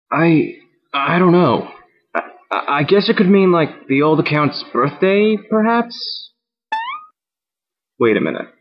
I... I don't know. I guess it could mean, like, the old account's birthday, perhaps? Wait a minute.